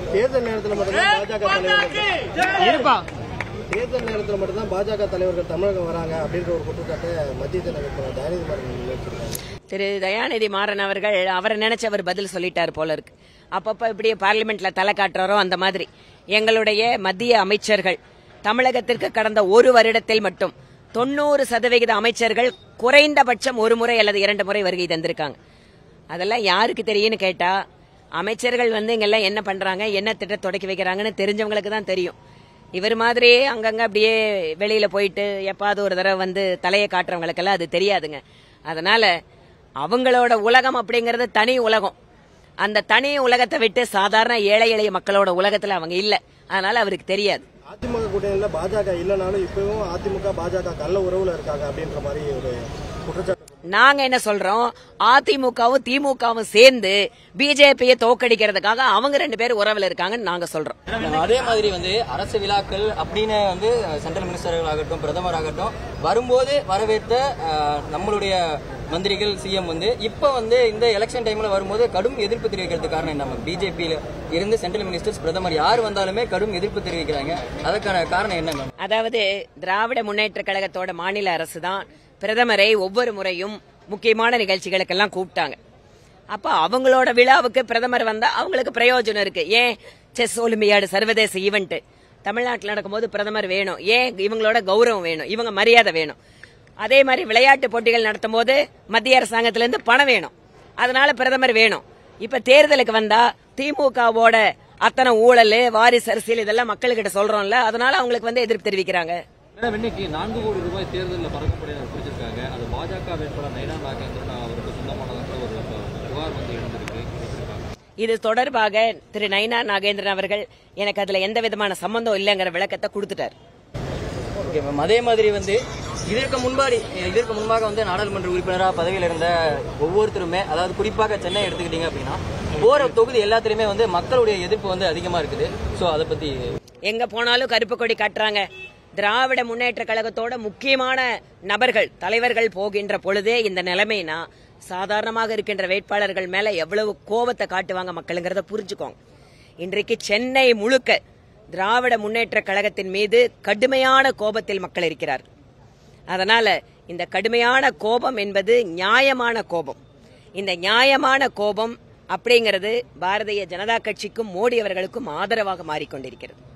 தேர்தல் நேரத்தில் மட்டும்தான் பாஜக தலைவர்கள் தமிழகம் வராங்க அப்படின்ற ஒரு குற்றச்சாட்டை மத்திய தலைவர் தயாநிதி மாறன் வச்சிருக்காங்க. திரு தயாநிதி மாறன் அவர்கள் அவரை நினைச்சவர் பதில் சொல்லிட்டார் போல இருக்கு. அப்பப்ப இப்படியே பார்லிமெண்ட்ல தலை காட்டுறாரோ அந்த மாதிரி எங்களுடைய மத்திய அமைச்சர்கள் தமிழகத்திற்கு கடந்த ஒரு வருடத்தில் மட்டும் 90% அமைச்சர்கள் குறைந்தபட்சம் ஒரு முறை அல்லது 2 முறை வருகை தந்திருக்காங்க. அதெல்லாம் யாருக்கு தெரியும்னு கேட்டா அமைச்சர்கள் இங்கெல்லாம் என்ன பண்றாங்க, என்ன திட்டம் தொடக்கி வைக்கிறாங்கன்னு தெரிஞ்சவங்களுக்கு தான் தெரியும். இவர் மாதிரியே அங்கங்க அப்படியே வெளியில போயிட்டு எப்பாவது ஒரு தடவை தலையை காட்டுறவங்களுக்கெல்லாம் அது தெரியாதுங்க. அதனால அவங்களோட உலகம் அப்படிங்கறது தனி உலகம். அந்த தனி உலகத்தை விட்டு சாதாரண ஏழை எளிய மக்களோட உலகத்துல அவங்க இல்ல. அதனால அவருக்கு தெரியாது. அதிமுக கூட்டணியில பாஜக இல்லனாலும் இப்பவும் அதிமுக பாஜக கள்ள உறவுல இருக்காங்க அப்படின்ற மாதிரி ஒரு குற்றச்சாட்டு. நாங்க என்ன சொல்றோம், அதிமுகவும் திமுகவும் சேர்ந்து பிஜேபியை தோக்கடிக்கிறதுக்காக அவங்க 2 பேரும் உறவுல இருக்காங்கன்னு நாங்க சொல்றோம். அதே மாதிரி அரசு விழாக்கள் அப்படின்னு சென்ட்ரல் மினிஸ்டர்கள் ஆகட்டும் பிரதமர் ஆகட்டும் வரும்போது வரவேற்ற நம்மளுடைய மந்திரிகள் சிஎம் இப்ப இந்த எலெக்ஷன் டைம்ல வரும்போது கடும் எதிர்ப்பு தெரிவிக்கிறதுக்கு காரணம் என்ன? பிஜேபியில இருந்து சென்ட்ரல் மினிஸ்டர்ஸ் பிரதமர் யார் வந்தாலுமே கடும் எதிர்ப்பு தெரிவிக்கிறாங்க. அதுக்கான காரணம் என்ன? அதாவது திராவிட முன்னேற்ற கழகத்தோட மாநில அரசு தான் பிரதமரை ஒவ்வொரு முறையும் முக்கியமான நிகழ்ச்சிகளுக்கெல்லாம் கூப்பிட்டாங்க. அப்ப அவங்களோட விழாவுக்கு பிரதமர் வந்தா அவங்களுக்கு பிரயோஜனம் இருக்கு. ஏன் செஸ் ஒலிம்பியாடு சர்வதேச ஈவெண்ட் தமிழ்நாட்டில் நடக்கும்போது பிரதமர் வேணும். ஏன் இவங்களோட கௌரவம் வேணும், இவங்க மரியாதை வேணும். அதே மாதிரி விளையாட்டு போட்டிகள் நடத்தும் போது மத்திய அரசாங்கத்திலிருந்து பணம் வேணும். அதனால பிரதமர் வேணும். இப்ப தேர்தலுக்கு வந்தா திமுகவோட அத்தனை ஊழல் வாரிசு அரசியல் இதெல்லாம் மக்கள்கிட்ட சொல்றோம்ல, அதனால அவங்களுக்கு எதிர்ப்பு தெரிவிக்கிறாங்க. இன்னைக்கு 4 கோடி ரூபாய் தேர்தலில் பறிச்சிருக்காங்க. அது பாஜக வேட்பாளர் நைனா நாகேந்திரன் அவருக்கு சொந்தமானதாக ஒரு புகார் எழுந்திருக்கு. இது தொடர்பாக திரு நைனா நாகேந்திரன் அவர்கள் எனக்கு அதுல எந்த விதமான சம்பந்தம் இல்லைங்கிற விளக்கத்தை கொடுத்துட்டார். அதே மாதிரி இதற்கு முன்பாக நாடாளுமன்ற உறுப்பினராக பதவியில் இருந்த ஒவ்வொருத்தருமே, அதாவது குறிப்பாக சென்னை எடுத்துக்கிட்டீங்க அப்படின்னா போற தொகுதி எல்லாத்திலுமே மக்களுடைய எதிர்ப்பு அதிகமா இருக்குது. சோ அதை பத்தி எங்க போனாலும் கருப்பு கொடி காட்டுறாங்க. திராவிட முன்னேற்ற கழகத்தோட முக்கியமான நபர்கள் தலைவர்கள் போகின்ற பொழுதே இந்த நிலைமைனா சாதாரணமாக இருக்கின்ற வேட்பாளர்கள் மேல எவ்வளவு கோபத்தை காட்டுவாங்க மக்களுங்கிறத புரிஞ்சுக்கோங்க. இன்றைக்கு சென்னை முழுக்க திராவிட முன்னேற்ற கழகத்தின் மீது கடுமையான கோபத்தில் மக்கள் இருக்கிறார். அதனால இந்த கடுமையான கோபம் என்பது நியாயமான கோபம். இந்த நியாயமான கோபம் அப்படிங்கிறது பாரதிய ஜனதா கட்சிக்கும் மோடி அவர்களுக்கும் ஆதரவாக மாறிக்கொண்டிருக்கிறது.